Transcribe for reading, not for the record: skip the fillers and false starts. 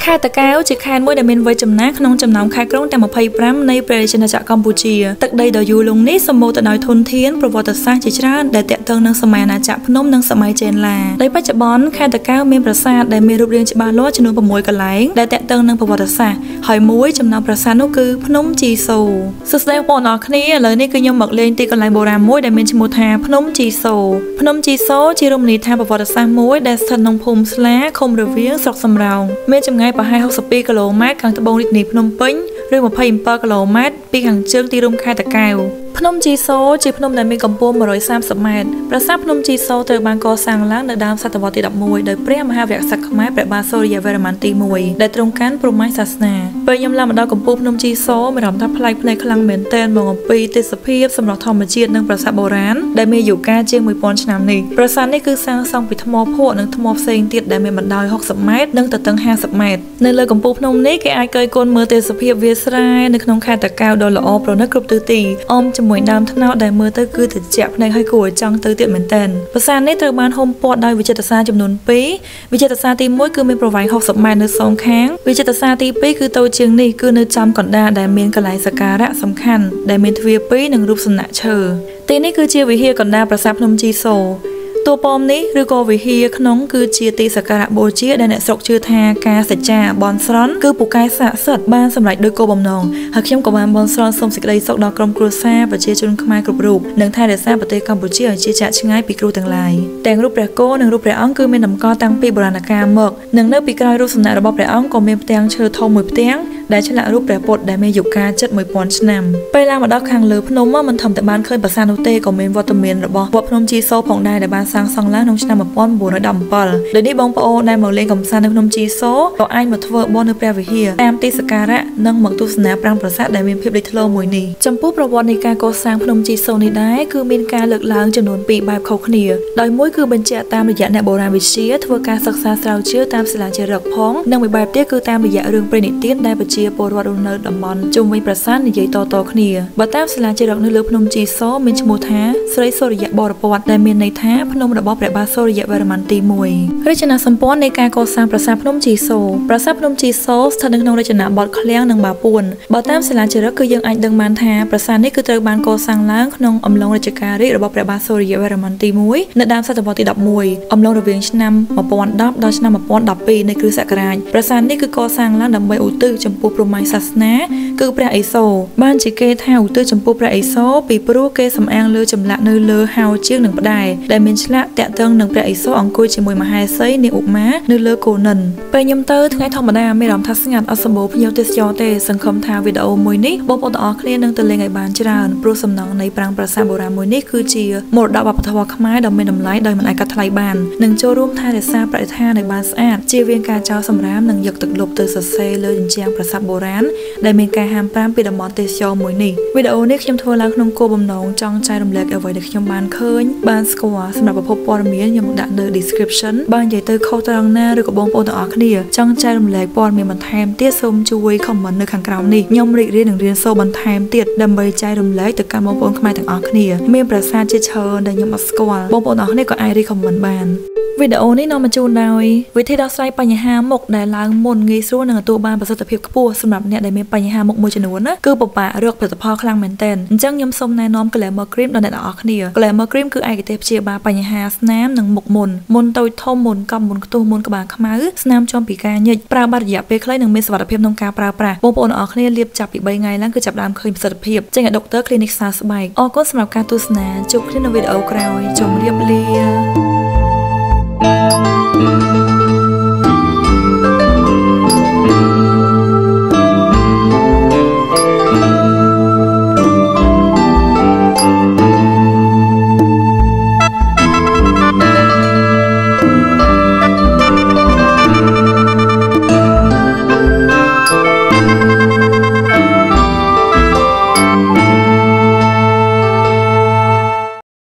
ខេត្តតាកែវជាខេត្តមួយដែលមានវ័យចំណាស់ក្នុងចំណោមខេត្តក្រុងទាំង25នៃព្រះរាជាណាចក្រកម្ពុជាទឹកដីដ៏យូរលង់នេះសម្បូរទៅដោយធនធានប្រវត្តិសាស្ត្រជាច្រើនដែលទាក់ទងនឹងសម័យអាណាចក្រភ្នំនិងសម័យចេនឡាដោយបច្ចុប្បន្នខេត្តតាកែវមានប្រាសាទដែលមានរូបរាងច្បាស់លាស់ចំនួន6កន្លែងដែលទាក់ទងនឹងប្រវត្តិសាស្ត្រហើយមួយចំណោមប្រាសាទនោះគឺភ្នំជីសូរសួស្តីបងប្អូនអរគ្នាឥឡូវនេះគឺខ្ញុំមកលេងទីកន្លែងបុរាណមួយដែលមានឈ្មោះថាភ្នំជីសូរភ្នំជីសូរជារមណីយដ្ឋានប្រវត្តិសាស្ត្រមួយដែលស្ថិតក្នុងភូមិស្លាឃុំរវៀងស្រុកសំរោងមានចម្ងាយប្រហែល62គីឡូម៉ែត្រខាងត្បូងរាជធានីភ្នំពេញឬ27គីឡូម៉ែត្រពីខាងជើងទីរួមខេត្តតាកែវភ្នំជីសូរជាភ្នំដែលមានកម្ពស់130ម៉ែត្រប្រាសាទភ្នំជីសូរត្រូវបានកសាងឡើងនៅដើមសតវត្សទី11ដោយព្រះមហាវរក្សខ្មែរព្រះបាទសូរ្យវរ្ម័នទី1ដែលទ្រង់កាន់ព្រហ្មញ្ញសាសនាពេលខ្ញុំឡើងមកដល់កំពូលភ្នំជីសូរមានអារម្មណ៍ថាប្លែកភ្នែកខ្លាំងមែនទែនមកអំពីទេសភាពសម្រស់ធម្មជាតិនិងប្រាសាទបុរាណដែលមានអាយុកាលជាង1000ឆ្នាំនេះប្រាសាទនេះគឺសាងសង់ពីថ្មភក់និងថ្មផ្សេងទៀតដែលមានបណ្ដោយ60ម៉ែត្រនិងទទឹង50ម៉ែត្រនៅលើកំពូលភ្នំនេះគេអាចគយគន់មើលទេសភាពវាលស្រែនៅក្នុងខេត្តតាកែវដ៏ល្អប្រណិតគ្រប់ទិសទីអមជាមួយដើមត្នោតដែលមើលទៅគឺត្រជាក់ភ្នែកហើយគួរឲ្យចង់ទៅទៀតមែនទែនប្រាសាទនេះត្រូវបានហ៊ុមព័ទ្ធដោយវិចិត្រសាលចំនួន2វិចិត្រសាលទី1គឺមានប្រវែង60ម៉ែត្រនៅសងខាងវិចិត្រសាលទី2គឺតូចជាងនេះគឺនៅចំកណ្ដាលដែលមានកន្លែងសក្ការៈសំខាន់ដែលមានទ្វារ2និងរូបសំណាកឈើទីនេះគឺជាវិហារកណ្ដាលប្រាសាទភ្នំជីសូរតួប៉មនេះឬក៏វិហារក្នុងគឺជាទីសក្ការៈបូជាដែលអ្នកស្រុកជឿថាការសច្ចាបន់ស្រន់គឺពូកែស័ក្តិសិទ្ធិបានសម្រេចដោយគោលបំណងហើយខ្ញុំក៏បានបន់ស្រន់សូមសេចក្តីសុខដល់ក្រុមគ្រួសារប្រជាជនខ្មែរគ្រប់រូបនិងថែរក្សាប្រទេសកម្ពុជាឲ្យជាចាក់ឆ្ងាយពីគ្រោះទាំងឡាយទាំងរូបព្រះគោនិងរូបព្រះអង្គគឺមានតម្កល់តាំងពីបុរាណកាលមកនិងនៅពីក្រោយរូបសំណាករបស់ព្រះអង្គក៏មានផ្ទាំងឈើធំមួយផ្ទាំងដែលឆ្លាក់រូបព្រះពុទ្ធដែលមានអាយុកាលជិត1000ឆ្នាំពេលឡើងមកដល់ខាងលើភ្នំមិនធំតែបានឃើញប្រាសាទនោះទេក៏មានវត្តមានរបស់វត្តភ្នំជីសូរផងដែរដែលបានសាងសង់ឡើងក្នុងឆ្នាំ1917ដោយនេះបងប្អូនដែលមកលេងកម្សាន្តនៅភ្នំជីសូរក៏អាចមកធ្វើបុណ្យនៅព្រះវិហារតាមទីសក្ការៈនិងមកទស្សនាប្រាង្គប្រាសាទដែលមានភាពលេចធ្លោមួយនេះចំពោះប្រវត្តិនៃការកសាងភ្នំជីសូរនេះដែរគឺមានការលើកឡើងចំនួន2បែបខុសគ្នាដោយមួយគឺបញ្ជាក់តាមរយៈអ្នកបុរាណវិទ្យាធ្វើការសិក្សាស្រាវជ្រាវតាមសិលាចារឹកផងនិងមួយបែបទៀតគឺតាមរយៈរឿងព្រេងនិទានដែលជាពលរដ្ឋរស់នៅតំបន់ជុំវិញប្រាសាទនិយាយតៗគ្នាបើតាមសិលាចារឹកនៅលើភ្នំជីសូរមានឈ្មោះថាស្រីសូរ្យបរពតដែលមានន័យថាភ្នំរបស់ព្រះបាទសូរ្យវរ្ម័នទី1រចនាសម្ព័ន្ធនៃការកសាងប្រាសាទភ្នំជីសូរប្រាសាទភ្នំជីសូរស្ថិតនៅក្នុងរចនាបថឃ្លាំងនិងបាពួនបើតាមសិលាចារឹកគឺយើងអាចដឹងបានថាប្រាសាទនេះគឺត្រូវបានកសាងឡើងក្នុងអំឡុងរជ្ជកាលរាជរបស់ព្រះបាទសូរ្យវរ្ម័នទី1នៅដើមសតវត្សទី11អំឡុងរវាងឆ្នាំ1010ដល់ឆ្នាំ1012នៃគ្រិស្តសករាជប្រាសាទនេះគឺកសាងឡើងដើម្បីឧទ្ទិសចំពោះព្រហ្មញ្ញសាសនាគឺព្រះឥសូរបានជាគេថាឧទ្ទិសចំពោះព្រះឥសូរពីព្រោះគេសំអាងលើចម្លាក់នៅលើហោជាងនិងផ្តែរដែលមានឆ្លាក់តាក់ទងនឹងព្រះឥសូរអង្គុយជាមួយមហេសីនាងឧមានៅលើគោនិនពេលខ្ញុំទៅថ្ងៃធម្មតាមានអារម្មណ៍ថាស្ងាត់អត់សម្បូរភ្ញៀវទេសចរទេសង្ឃឹមថាវីដេអូមួយនេះបងប្អូនទាំងអស់គ្នានឹងទៅលេងឲ្យបានច្រើនព្រោះសំណង់នៃប្រាង្គប្រាសាទបុរាណមួយនេះគឺជាមរតកវប្បធម៌ខ្មែរដ៏មានតម្លៃដោយមិនអាចកាត់ថ្លៃបាននិងចូលរួមថែរក្សាបរិស្ថានឲ្យបានស្អាតជៀសវាងការចោលសម្រាមនិងយកទឹកលុបទៅសរសេរលើជញ្ជាំងប្រាសាទបុរាណដែលមានការហាម5ពីតំបន់ទេសចរមួយនេះវីដេអូនេះខ្ញុំធ្វើឡើងក្នុងគោលបំណងចង់ចែករំលែកអ្វីដែលខ្ញុំបានឃើញបានស្គាល់សម្រាប់ប្រភពព័ត៌មានខ្ញុំដាក់នៅ description បាននិយាយទៅខុសត្រង់ណាឬក៏បងប្អូនទាំងអស់គ្នាចង់ចែករំលែកព័ត៌មានបន្ថែមទៀតសូមជួយ comment នៅខាងក្រោមនេះខ្ញុំរីករាយនឹងរៀនសូត្របន្ថែមទៀតដើម្បីចែករំលែកទៅកាន់បងប្អូនខ្មែរទាំងអស់គ្នាមានប្រាសាទជាច្រើនដែលខ្ញុំអត់ស្គាល់បងប្អូនទាំងអស់គ្នាក៏អាច comment បានវីដេអូនេះនាំមកជូនដោយវិធីដោះស្រាយបញ្ហាមុខដែលឡើងមុនងាយស្រួលនិងទទួលបានប្រសិទ្ធភាពខ្ពស់សម្រាប់អ្នកដែលមានបញ្ហាមុខមួយចំនួនណាគឺពិបាករកផលិតផលខ្លាំងមែនទែនអញ្ចឹងខ្ញុំសូមណែនាំ Glamour Cream ដល់អ្នកទាំងអស់គ្នា Glamour Cream គឺឯកទេសព្យាបាលបញ្ហាស្នាមនិងមុខមុនតូចធំមុនកប់មុនខ្ទុះមុនក្បាលខ្មៅស្នាមចំពីការញិចប្រើបាត់រយៈពេលខ្លីនិងមានសុវត្ថិភាពក្នុងការប្រើប្រាស់បងប្អូនទាំងអស់គ្នាលាបចាប់ពី3ថ្ងៃឡើងគឺចាប់ដើមឃើញប្រសិទ្ធភាពចេញឲ្យដុកទ័រ Clinic សាស្បែកអរគុណសម្រាប់ការទស្សនាជួបគ្នានៅវីដេអូក្រោយជម្រាបលា